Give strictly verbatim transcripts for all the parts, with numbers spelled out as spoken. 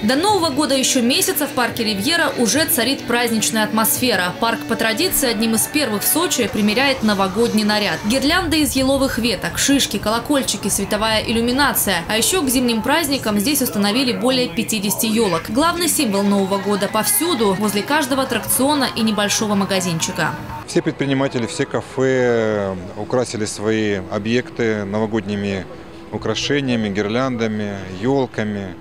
До Нового года еще месяца в парке «Ривьера» уже царит праздничная атмосфера. Парк по традиции одним из первых в Сочи примеряет новогодний наряд. Гирлянды из еловых веток, шишки, колокольчики, световая иллюминация. А еще к зимним праздникам здесь установили более пятидесяти елок. Главный символ Нового года повсюду, возле каждого аттракциона и небольшого магазинчика. Все предприниматели, все кафе украсили свои объекты новогодними украшениями, гирляндами, елками.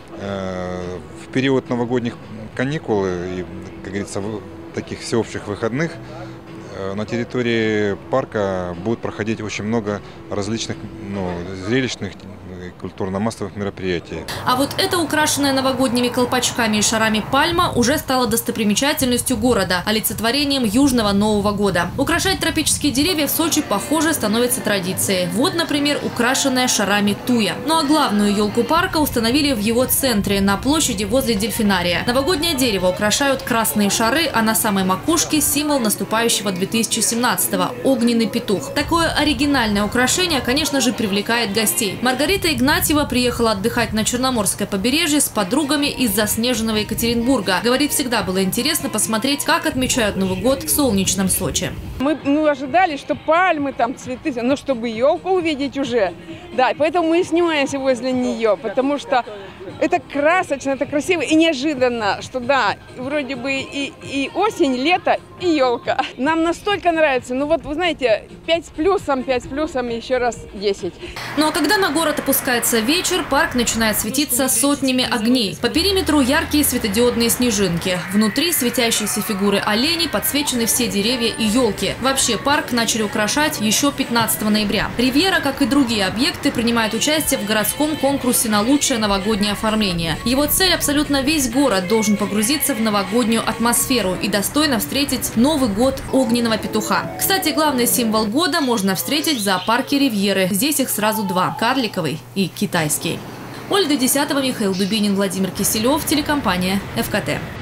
В период новогодних каникул и, как говорится, таких всеобщих выходных на территории парка будет проходить очень много различных, ну, зрелищных, культурно-массовых мероприятий. А вот эта украшенная новогодними колпачками и шарами пальма уже стала достопримечательностью города, олицетворением южного Нового года. Украшать тропические деревья в Сочи, похоже, становится традицией. Вот, например, украшенная шарами туя. Ну а главную елку парка установили в его центре, на площади возле дельфинария. Новогоднее дерево украшают красные шары, а на самой макушке символ наступающего две тысячи семнадцатого – огненный петух. Такое оригинальное украшение, конечно же, привлекает гостей. Маргарита Игнатьева приехала отдыхать на Черноморское побережье с подругами из заснеженного Екатеринбурга. Говорит, всегда было интересно посмотреть, как отмечают Новый год в солнечном Сочи. Мы ну, ожидали, что пальмы, там цветы, но чтобы елку увидеть уже. Да, поэтому мы и снимаемся возле нее, потому что это красочно, это красиво и неожиданно, что да, вроде бы и, и осень, лето, и елка. Нам настолько нравится, ну вот вы знаете, пять с плюсом, пять с плюсом, еще раз десять. Ну а когда на город опускается вечер, парк начинает светиться сотнями огней. По периметру яркие светодиодные снежинки. Внутри светящиеся фигуры оленей, подсвечены все деревья и елки. Вообще парк начали украшать еще пятнадцатого ноября. «Ривьера», как и другие объекты, принимает участие в городском конкурсе на лучшее новогоднее оформление. Его цель – абсолютно весь город должен погрузиться в новогоднюю атмосферу и достойно встретить Новый год огненного петуха. Кстати, главный символ года можно встретить в зоопарке «Ривьеры». Здесь их сразу два – карликовый и китайский. Ольга Десятова, Михаил Дубинин, Владимир Киселев, телекомпания «ФКТ».